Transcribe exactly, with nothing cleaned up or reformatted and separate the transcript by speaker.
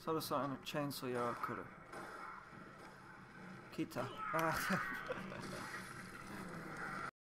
Speaker 1: そろそろあのチェーンソーやら来る。来た。あー